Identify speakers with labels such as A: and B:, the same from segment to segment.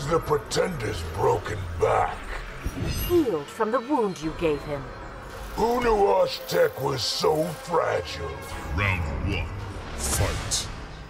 A: the Pretender's broken back?
B: Healed from the wound you gave him.
A: Who knew Aztec was so fragile?
C: Round 1. Fight.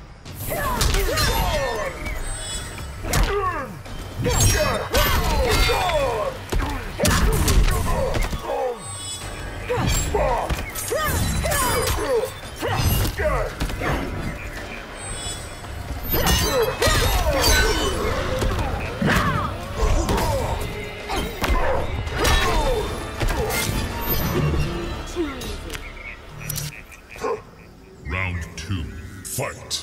C: Round 2. Fight.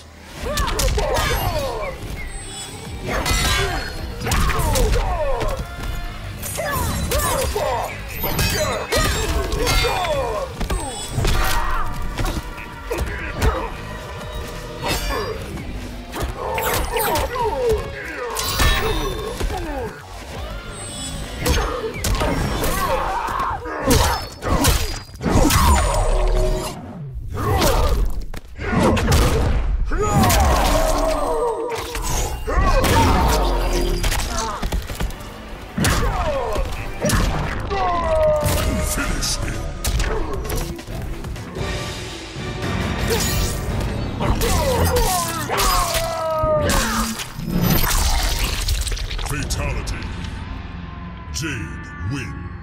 C: Fatality. Jade wins.